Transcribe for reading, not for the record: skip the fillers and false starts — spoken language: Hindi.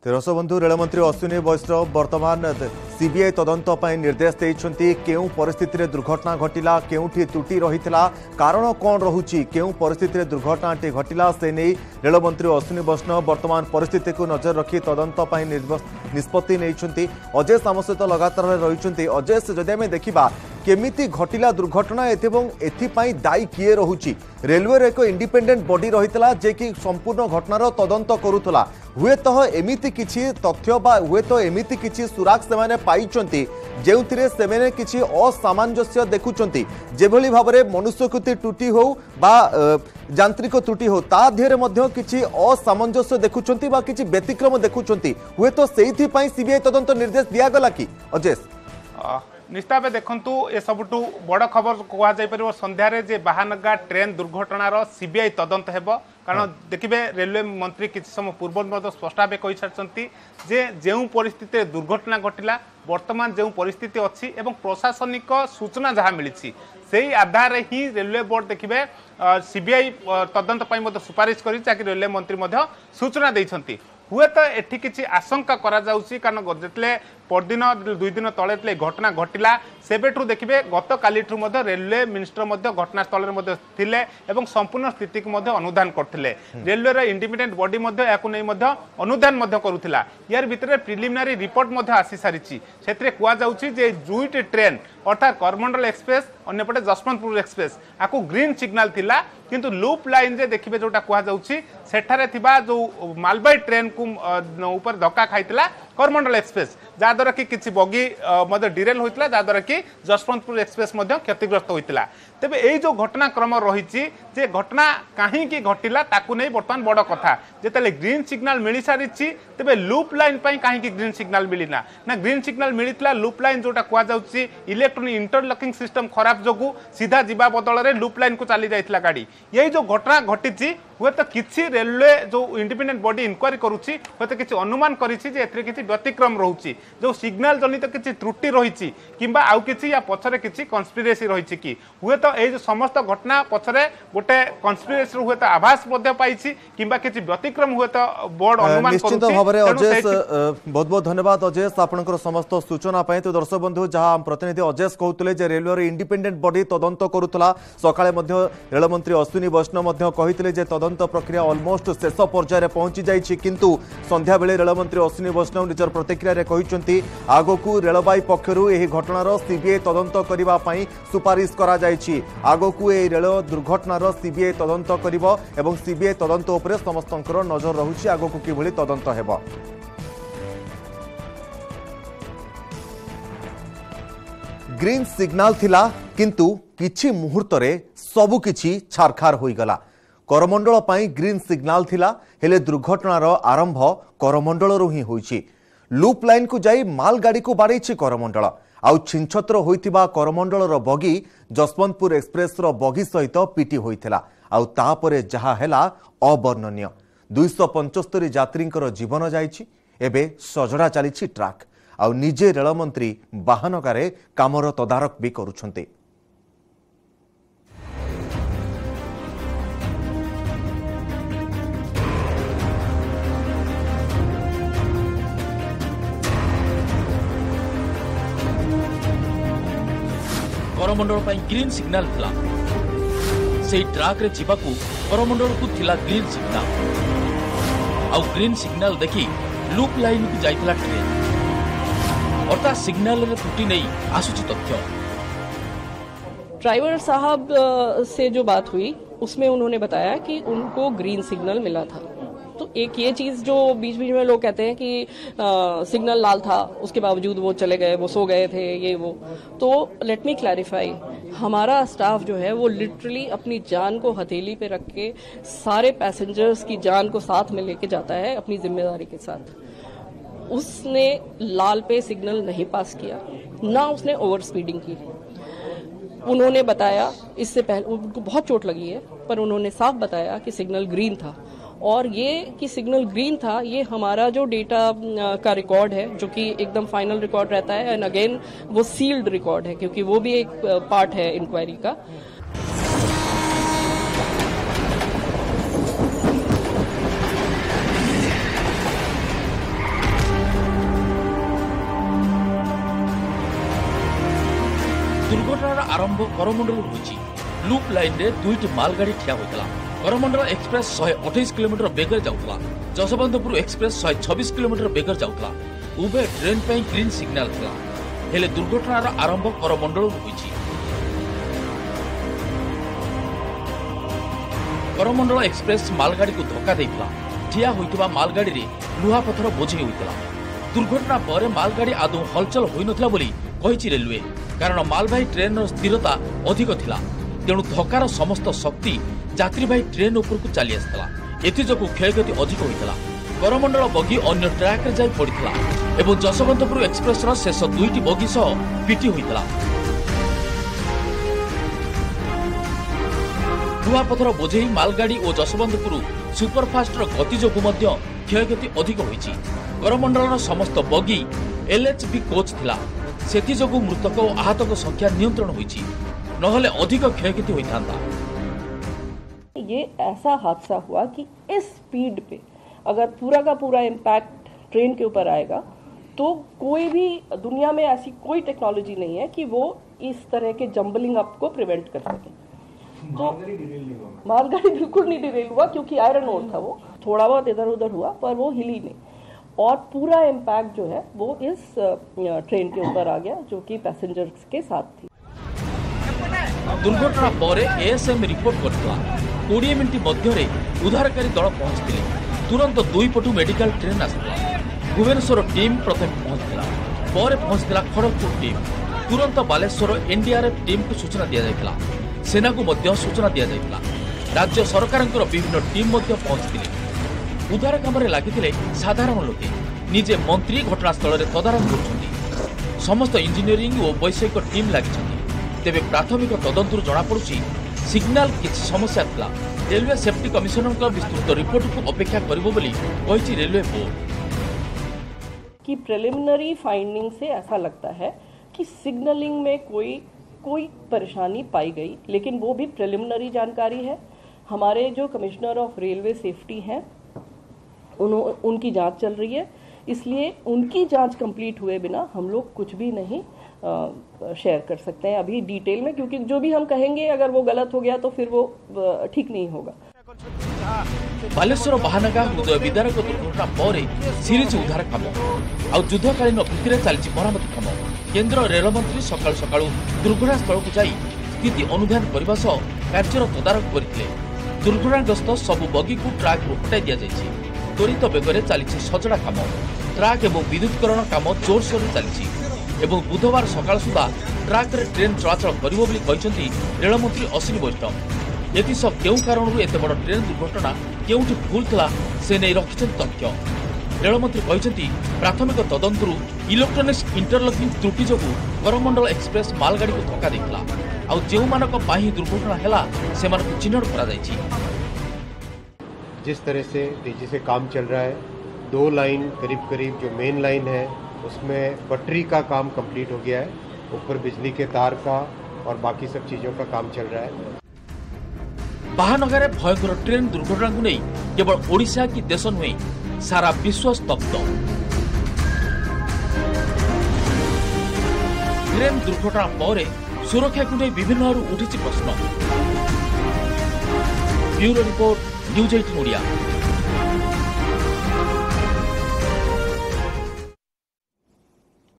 तेरस बंधु रेलमंत्री अश्विनी वैष्णव वर्तमान सीबीआई तदंत निर्देश देइछन्ति केउ परिस्थिति रे दुर्घटना घटिला केउठी त्रुटि रहितला कारण कोन रहुची केउ परिस्थिति रे दुर्घटनाटी घटिला से नै रेलमंत्री अश्विनी वैष्णव वर्तमान परिस्थिति को नजर रखी तदंत निष्पत्ति नैछन्ति। अजय आम सहित लगातार रहिछन्ति। अजय जदि आमे देखिबा केमिति घटिला दुर्घटना एवं एथिपाई दायी किए रहुची रेलवे एक इंडिपेंडेंट बॉडी रहितला जे कि संपूर्ण घटनार तदंत करुतला हुए तो एमिति किछि तथ्य बा हुए तो एमिति किछि सुराग सेमाने पाइचंती जेउथिरे सेमाने किछि असामंजस्य देखुचंती जेभली भाबरे मनुष्यकृति त्रुटि हो बा यांत्रिक त्रुटि हो ता ध्यरे मध्य किछि असामंजस्य देखुचंती बा किछि व्यतिक्रम देखुचंती हुए तो सेइथि पई सीबीआई तदंत निर्देश दिया गला कि अजय निश्चित भाव देखु ए सबुठू बड़ खबर कह संध्यारे जे बाहानगा ट्रेन दुर्घटनार सीबीआई तदंत हेबो कारण देखिए रेलवे मंत्री किसी समय पूर्व स्पष्ट भाव कही सारी जे जो परिस्थिति दुर्घटना घटिला वर्तमान जो परिस्थिति अच्छी एवं प्रशासनिक सूचना जहाँ मिली से आधार ही रेलवे बोर्ड देखिए सीबीआई तदंत सुपारिश कर रेलवे मंत्री सूचना देइछंती। हुए तो एठी किछि आशंका करा जाउछि कारण जितले परदिन 2 दिन तले घटना घटिला सेबेठू देखिए गत कालीठू रेलवे मिनिस्टर घटनास्थल में थिले एवं संपूर्ण स्थिति को अनुधान करथिले रेलवे इंडिपेंडेंट बॉडी अनुधान करुथिला यार भितर प्रिलिमिनारी रिपोर्ट आसी सारी से कुआ जाउछि जे दुईटी ट्रेन अर्थात करमंडल एक्सप्रेस अन्यपटे जसवंतपुर एक्सप्रेस आपको ग्रीन सिग्नल थिला किंतु लूप लाइन जे देखिए जोटा कुआ जाउछि सेठारे थिबा जो मालबाई ट्रेन को ऊपर धक्का खाइतिला करमंडल एक्सप्रेस जहाद्वारा कि किसी बगी डिरेल होता जहाद्वारा कि जसवंतपुर एक्सप्रेस क्षतिग्रस्त होता तेबे यही जो घटनाक्रम रही जे घटना कहीं घटिला ताकू नहीं बर्तमान बड़ कथा जिते ग्रीन सिग्नल मिल सारी तेबे लूप लाइन कहीं ग्रीन सिग्नल मिलना ना ग्रीन सिग्नल मिलता लूप लाइन जोटा कहुच्छी इलेक्ट्रोनिक इंटरलॉकिंग सिस्टम खराब जो सीधा जीवा बदल में लूप लाइन को चली जाइथिला गाड़ी यही जो घटना घटी हुए तो किसी रेलवे जो इंडिपेंडेंट बॉडी इंक्वारी करुच्ची हुए तो किसी अनुमान करिछि व्यतिक्रम रोचे जो सिग्नल जनित किसी त्रुटि रही कि आउ कि या पछरे किसी कन्स्पिरेसी रही कि हुए तो ये समस्त घटना पछरे गोटे कन्स्पिरेसी हुए तो आभास पाई कि किसी व्यतिक्रम हुए तो बोर्ड अनुमान निश्चित भाव में अजय बहुत बहुत धन्यवाद अजय आपंकर समस्त सूचना पाई। तो दर्शक बंधु जहां प्रतिनिधि अजय कहते रेलवे इंडिपेंडेंट बॉडी तदंत करुला सकाळे रेलमंत्री अश्विनी वैष्णव कहते तदंत प्रक्रिया ऑलमोस्ट शेष पर्यायर पहुंची जाइछि किंतु संध्या बेले रेलमंत्री अश्विनी वैष्णव निजर प्रतिक्रिया कहते आगकू रेलबाई पक्षरु एही घटनार सीबीआई तदंत करिबा पई सुपारिश करा जाइछि आगकू ए रेल दुर्घटनार सीबीआई तदंत करिबो एवं सीबीआई तदंत उपरे समस्तंकर नजर रहुछि आगकू किभଳି तदंत हेबो। ग्रीन सिग्नल थिला किंतु किछि मुहूर्त रे सबु किछि छारखार होई गला करमंडल पाई ग्रीन सिग्नल थिला हेले दुर्घटनार आरंभ करमंडल ही होईछि लूप लाइन को जाई माल गाड़ी को बाड़ेछि करमंडल आउ छिंछत्र होइथिबा करमंडलर बगी जसवंतपुर एक्सप्रेस रो बगी सहित पिटी होइथिला आउ तापरे जहा हेला अवर्णनीय 275 यात्रींकर जीवन जाइछि एबे सजड़ा चलीछि ट्रैक आउ निजे रेलमंत्री बाहनगारे कामर तदारक भी करुछन्ते। करमंडल पर ग्रीन सिग्नल थिला से ट्रैक रे जीवाकू करमंडल को थिला ग्रीन सिग्नल आउ ग्रीन सिग्नल देखी लूप लाइन को जाइथिला ट्रेन अर्थात सिग्नल रे त्रुटि नहीं आसुची तथ्य। ड्राइवर साहब से जो बात हुई उसमें उन्होंने बताया कि उनको ग्रीन सिग्नल मिला था। तो एक ये चीज जो बीच बीच में लोग कहते हैं कि सिग्नल लाल था उसके बावजूद वो चले गए वो सो गए थे ये वो तो लेट मी क्लैरिफाई हमारा स्टाफ जो है वो लिटरली अपनी जान को हथेली पे रख के सारे पैसेंजर्स की जान को साथ में लेके जाता है अपनी जिम्मेदारी के साथ। उसने लाल पे सिग्नल नहीं पास किया ना उसने ओवर स्पीडिंग की। उन्होंने बताया इससे पहले उनको बहुत चोट लगी है पर उन्होंने साफ बताया कि सिग्नल ग्रीन था और ये कि सिग्नल ग्रीन था ये हमारा जो डेटा का रिकॉर्ड है जो कि एकदम फाइनल रिकॉर्ड रहता है एंड अगेन वो सील्ड रिकॉर्ड है क्योंकि वो भी एक पार्ट है इंक्वायरी का। दुर्घटनार आरंभ करमंडल होइछि। लूप लाइन रे दुईटी मालगाड़ी ठिया होइतला। करमंडल एक्सप्रेस 128 किलोमीटर बेगर जाउतला। जसवंतपुर एक्सप्रेस 126 किलोमीटर बेगर जाउतला। उभय ट्रेन पे ग्रीन सिग्नल थला। हेले दुर्घटनार आरंभ करमंडल होइछि। करमंडल एक्सप्रेस मालगाड़ी को धक्का देइतला। ठिया होइतबा मालगाड़ी रे लुहा पत्थर बोझी होइतला। दुर्घटना पर मालगाड़ी आदौ हलचल होई नथला बोली कहिछि रेलवे, कारण मालवाही ट्रेन स्थिरता अधिक थिला। तेणु धक्कार समस्त शक्ति यात्रीवाही ट्रेन उपरकू चली आसला। एथिजकु क्षयक्षति अधिक होइतला। करमंडल बगी अन्य ट्रैक रे जाई पड़ितला एवं जसवंतपुर एक्सप्रेस रो शेष दुईटी बगी सह पिटी होइतला। लुहापथर बोझेई मालगाड़ी और जसवंतपुर सुपरफास्ट गति जोगु मध्य क्षयक्षति अधिक होइछि। करमंडल समस्त बगी एलएचबी कोच थिला। सेथि जोगु मृतक और आहतक संख्या नियंत्रण होइछि, नहले अधिक क्षयक्षति होइथांता। ये ऐसा हादसा हुआ कि इस स्पीड पे अगर पूरा का पूरा इम्पैक्ट ट्रेन के ऊपर आएगा तो कोई भी दुनिया में ऐसी कोई टेक्नोलॉजी नहीं है कि वो इस तरह के जंबलिंग अप को प्रिवेंट कर सके। तो मालगाड़ी बिल्कुल नहीं डिरेल हुआ क्योंकि आयरन ओर था, वो थोड़ा बहुत इधर उधर हुआ पर वो हिली नहीं, और पूरा इम्पैक्ट जो है वो इस ट्रेन के ऊपर आ गया जो कि पैसेंजर्स के साथ थी। दुर्घटना पर एएसएम रिपोर्ट करथिला। 20 मिनिट मध्यरे उद्धारकारी दल पहुंचथिले। तुरंत दुई पटु मेडिकल ट्रेन आसला। भुवनेश्वर टीम प्रथम पहुंचथिला, पर पहुंचथिला खड़गपुर टीम। तुरंत बालेश्वर एनडीआरएफ टीम को सूचना दिया जायतिला। सेना को मध्य सूचना दिया जायतिला। राज्य सरकारंकर विभिन्न टीम मध्य पहुंचथिले। उद्धार काम रे लागिथिले साधारण लोके। निजे मंत्री घटनास्थल रे तदारख करुछन्ति। समस्त इंजीनियरिंग और वैषयिक टीम लागिछन्ति। तेबे प्राथमिक तदंतर जना पड़ुछि सिग्नल किछि समस्या थिला। रेलवे सेफ्टी कमिशनर का विस्तृत रिपोर्ट को अपेक्षा करिवो बोली कहिछि रेलवे बोर्ड। कि प्रिलिमिनरी फाइंडिंग से ऐसा लगता है कि सिग्नलिंग में कोई परेशानी पाई गई, लेकिन वो भी प्रिलिमिनरी जानकारी है। हमारे जो कमिश्नर ऑफ रेलवे सेफ्टी हैं उनकी जांच चल रही है, इसलिए उनकी जांच कंप्लीट हुए बिना हम लोग कुछ भी नहीं शेयर कर सकते हैं अभी डिटेल में, क्योंकि जो भी हम कहेंगे अगर वो गलत हो गया तो फिर वो ठीक नहीं होगा। बालेश्वर बाहानगा हृदय विदारक दुर्घटना पर सीरीज उद्धार काम आ युद्धकालीन भित्तिरे चलछि मरामती काम। केंद्र रेल मंत्री सकाळु सकाळु दुर्घटना स्थल को जाई स्थिति अनुध्यान करबा सह कार्यर तदारख करथिले। दुर्घटनाग्रस्त सबु बगी को ट्रैक रो हटाई दिया जायछि। त्वरित बेगरे चलछि सजड़ा काम। ट्रैक एवं विद्युतकरण काम जोरसोर चलछि एवं बुधवार सकाळ सुधा ट्रैक रे ट्रेन चलाचल करिवो बोली कहिसंती रेल मंत्री अश्विनी वैष्णव। एतिस केउ कारणरू एते बड़ ट्रेन दुर्घटना केउठी भूल थला से नै रखिछन तथ्य। रेल मंत्री कहिसंती प्राथमिक तदंतरू इलेक्ट्रोनिक्स इंटरलॉकिंग त्रुटि जोगु करमंडल एक्सप्रेस मालगाड़ी को धक्का देथिला। आ जेउ मानक पाही दुर्घटना हैला सेमानक चिन्हट करा जायछि। जिस तरह से तेजी से काम चल रहा है, 2 लाइन करीब जो मेन लाइन है उसमें पटरी का काम कंप्लीट हो गया है, ऊपर बिजली के तार का और बाकी सब चीजों का काम चल रहा है। बाहानगारे भयंकर ट्रेन दुर्घटना को नहीं केवल ओडिशा की देश नुहे सारा विश्व स्तब्ध। ट्रेन दुर्घटना पर सुरक्षा को नहीं विभिन्न उठी प्रश्न। Bureau report, news 18 Odia.